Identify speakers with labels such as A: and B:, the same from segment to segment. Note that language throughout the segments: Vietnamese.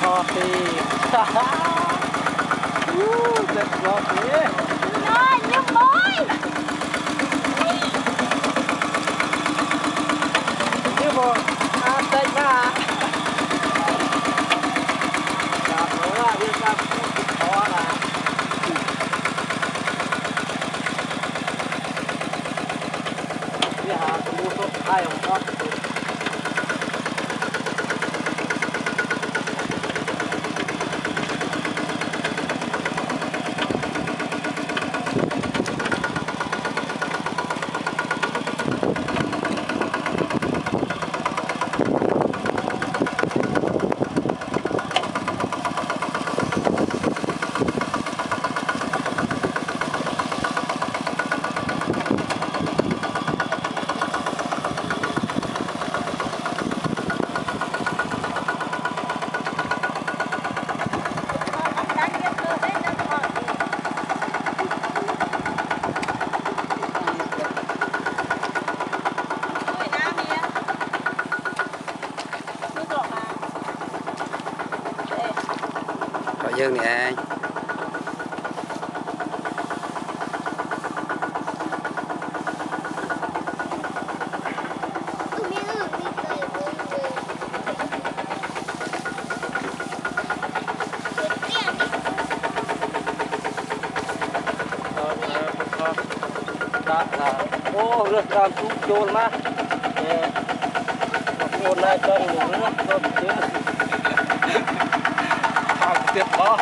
A: Lottie. That's Lottie.
B: No, you boy.
A: You boy. Take that. Đạp nữa là đi ra khó là. Đi hả, tôi mua số 2 không có.
C: Dương nè anh.
A: Ô, nước làm chút chôn mà. Chôn lại cho nước nước cho tiếng. Hàng tiết đó.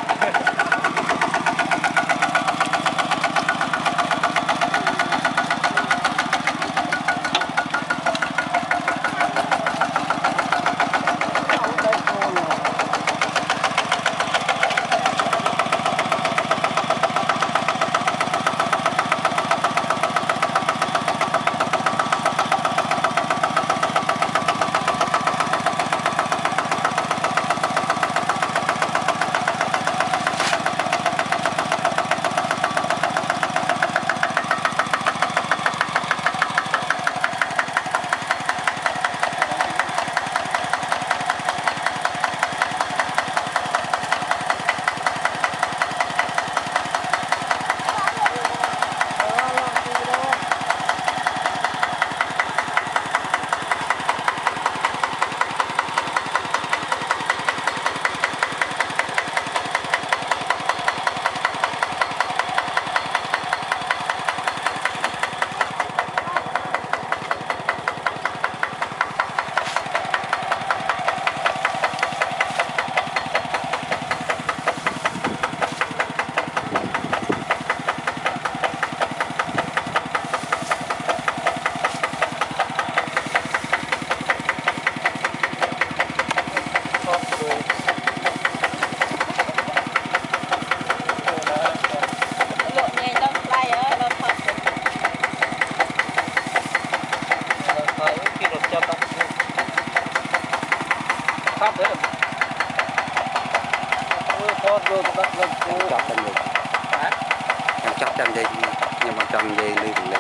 A: Chọc chân dây nhưng mà chân dây lên này.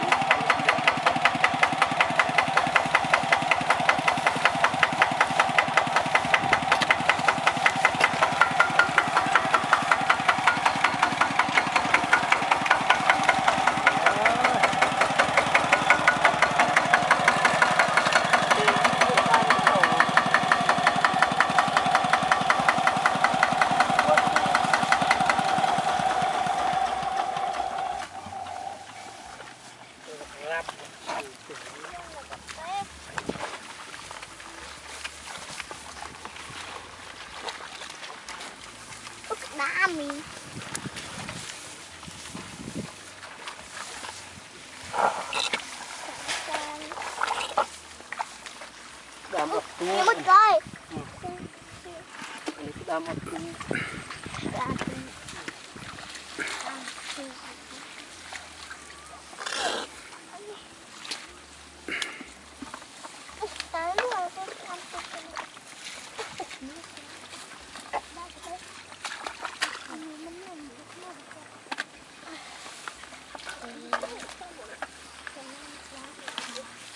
B: Mất rồi.
A: Đam một tí.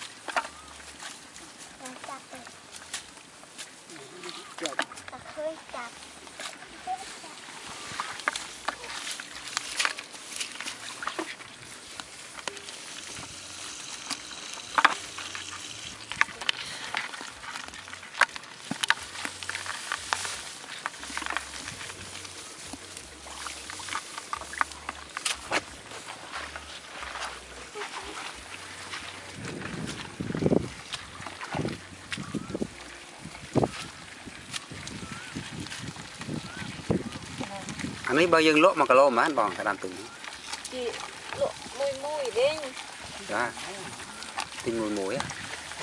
B: Khơi
C: อันนี้bao dương lỗ mà cả lỗ mà ăn bòn cả đàn tùng
B: chị lộ mùi mùi đi
C: đó tinh mùi muối á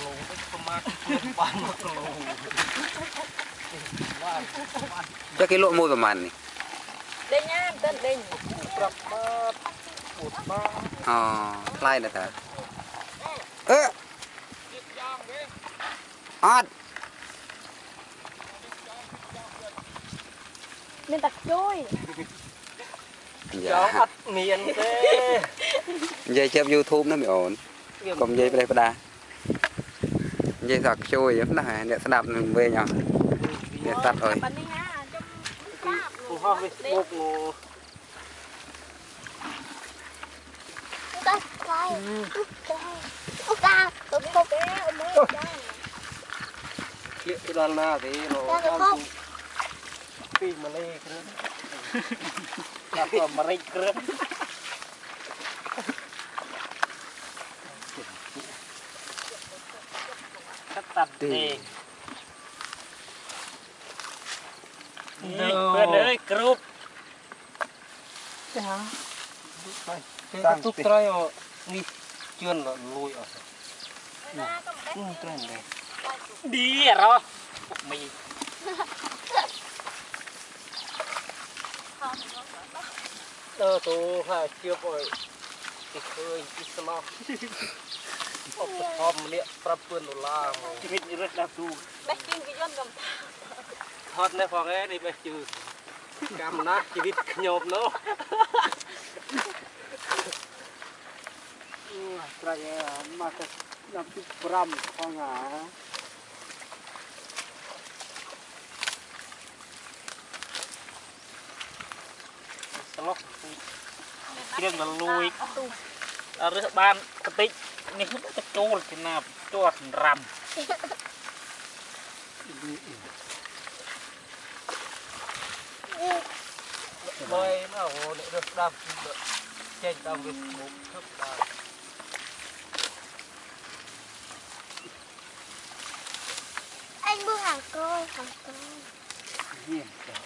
C: chắc cái lỗ mùi vào màn này
B: đây nhá tên đây
C: lai là thật ơ ót
B: nên tặc trôi
A: cháu bắt miền thế
C: dây chép YouTube nó bị ổn còn dây đây đa dây sạc trôi vậy đó hả để đạp về nhau để tắt rồi
B: tắt coi
A: liệu đoàn na thì nó đang pin mà lấy cái làm cho mà lấy cái cắtตัดเองนี่เพื่อนเอ้ยกรุ๊ปตั้งตุ๊กไตรอ่ะนี่เชื่อนละลุยอ่ะไตรเลยดีเหรอมีตัวข้าเชื่อป่อยติดเคยติดสมองอบพอมเนี่ยปรับเปลี่ยนลาชีวิตเรื่องดับดู
B: แม่กินกี่ย้อนกับ
A: ทอดในฟองเอ้นี่ไปจืดกำนักชีวิตขยมเนาะใครมาจากน้ำพริกปรำของหาสลบเรื่องละลุยเรื่องบ้านกระติกนี่เขาจะโจลกันนะจวดรำบอยน่าโหเรื่องดำเช่นดำเป็นหมูทุบดาว
B: anh bước hàng coi
A: เนี่ย